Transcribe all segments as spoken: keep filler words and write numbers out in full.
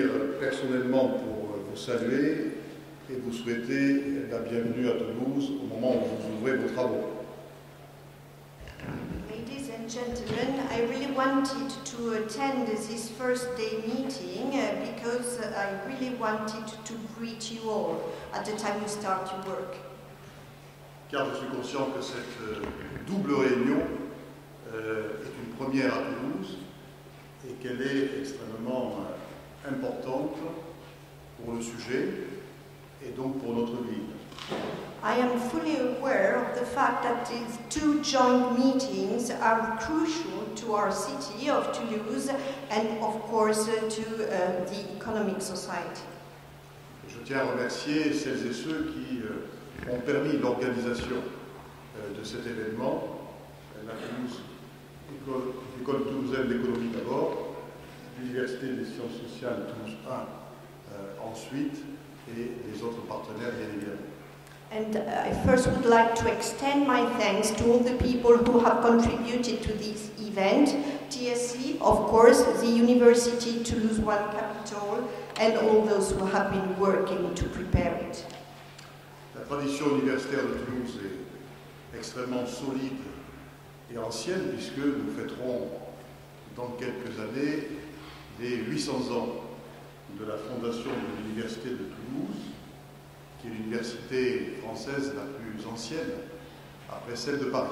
venir personnellement pour vous saluer et vous souhaiter la bienvenue à Toulouse au moment où vous ouvrez vos travaux. Ladies and gentlemen, I really wanted to attend this first day meeting uh, because I really wanted to greet you all at the time you start your work. Car je suis conscient que cette euh, double réunion euh, est une première à Toulouse et qu'elle est extrêmement euh, importante pour le sujet et donc pour notre ville. I am fully aware of the fact that these two joint meetings are crucial to our city of Toulouse and of course uh, to uh, the economic society. Je tiens à remercier celles et ceux qui euh, ont permis l'organisation euh, de cet événement, la Toulouse, école, école toulousaine d'économie d'abord, l'Université des sciences sociales Toulouse un euh, ensuite et les autres partenaires bien évidemment. And I first would like to extend my thanks to all the people who have contributed to this event, T S C, of course, the University Toulouse one Capital, and all those who have been working to prepare it. La tradition universitaire de Toulouse est extrêmement solide et ancienne puisque nous fêterons dans quelques années les huit cents ans de la fondation de l'Université de Toulouse, qui est l'université française la plus ancienne, après celle de Paris.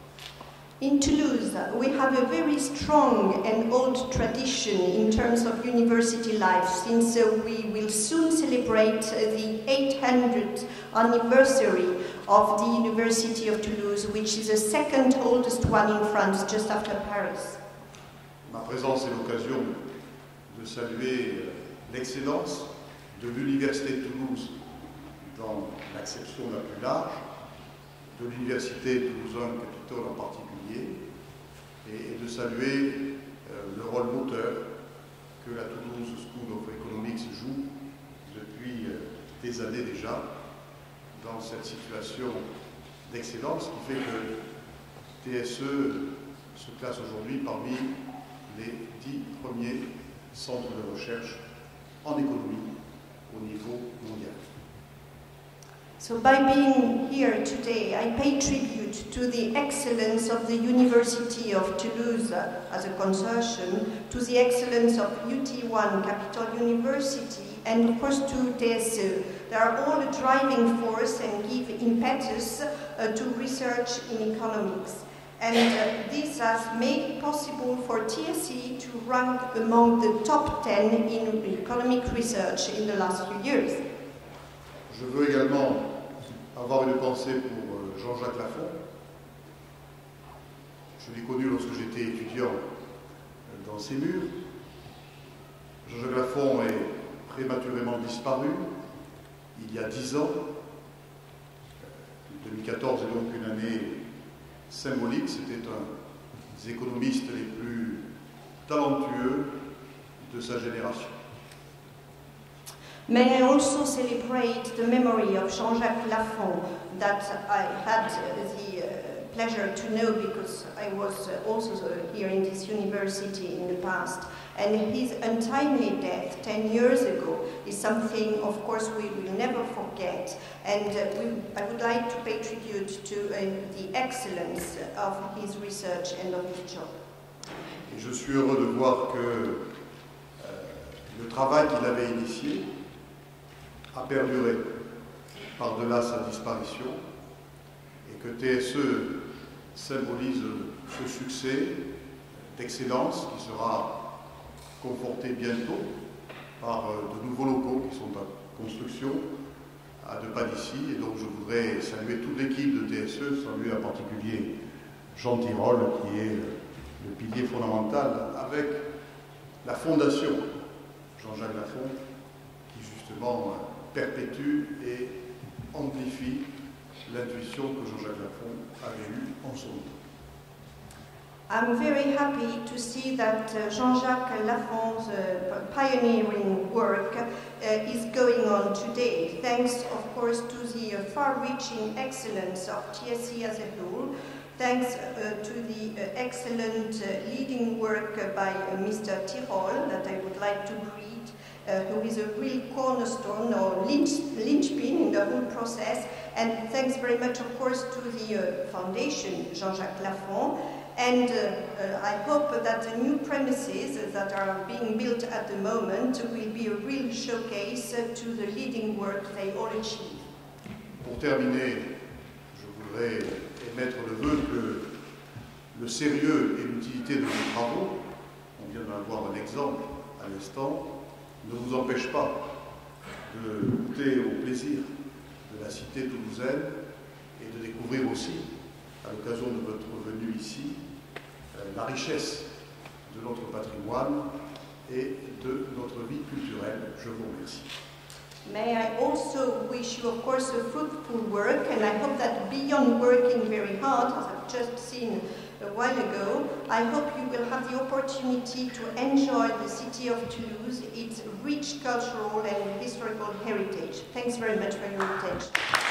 In Toulouse, we have a very strong and old tradition in terms of university life, since uh, we will soon celebrate uh, the eight hundredth anniversary of the University of Toulouse, which is the second oldest one in France, just after Paris. Ma présence est l'occasion de saluer l'excellence de l'Université de Toulouse dans l'acception la plus large, de l'Université Toulouse un Capitole en particulier, et de saluer euh, le rôle moteur que la Toulouse School of Economics joue depuis euh, des années déjà dans cette situation d'excellence qui fait que T S E se classe aujourd'hui parmi les dix premiers centres de recherche en économie au niveau mondial. So by being here today, I pay tribute to the excellence of the University of Toulouse as a consortium, to the excellence of U T one Capital University, and of course to T S E. They are all a driving force and give impetus uh, to research in economics. And uh, this has made it possible for T S E to rank among the top ten in economic research in the last few years. Je veux également avoir une pensée pour Jean-Jacques Lafont. Je l'ai connu lorsque j'étais étudiant dans ces murs. Jean-Jacques Lafont est prématurément disparu il y a dix ans. deux mille quatorze est donc une année symbolique. C'était un des économistes les plus talentueux de sa génération. May I also celebrate the memory of Jean-Jacques Lafont that I had the uh, pleasure to know because I was uh, also here in this university in the past. And his untimely death ten years ago is something, of course, we will never forget. And uh, we, I would like to pay tribute to uh, the excellence of his research and of his job. Et je suis heureux de voir que euh, le travail qu'il avait initié a perduré par-delà sa disparition et que T S E symbolise ce succès d'excellence qui sera conforté bientôt par de nouveaux locaux qui sont en construction à deux pas d'ici. Et donc je voudrais saluer toute l'équipe de T S E, saluer en particulier Jean Tirole qui est le pilier fondamental avec la fondation Jean-Jacques Lafont qui justement perpétue et amplifie l'intuition que Jean-Jacques Lafont avait eue en son temps. I'm very happy to see that uh, Jean-Jacques Lafont's uh, pioneering work uh, is going on today, thanks of course to the uh, far-reaching excellence of T S E as a whole, thanks uh, to the uh, excellent uh, leading work uh, by uh, Mister Tirole that I would like to greet, uh, who is a real cornerstone or lynch, linchpin in the whole process. And thanks very much, of course, to the uh, foundation, Jean-Jacques Lafont. And uh, uh, I hope that the new premises that are being built at the moment will be a real showcase uh, to the leading work they all achieve. Pour terminer, je voudrais émettre le vœu que le sérieux et l'utilité de vos travaux, on vient d'avoir un exemple à l'instant, ne vous empêche pas de goûter au plaisir de la cité toulousaine et de découvrir aussi, à l'occasion de votre venue ici, la richesse de notre patrimoine et de notre vie culturelle. Je vous remercie. May I also wish you, of course, a fruitful work, and I hope that beyond working very hard, as I've just seen a while ago, I hope you will have the opportunity to enjoy the city of Toulouse, its rich cultural and historical heritage. Thanks very much for your attention.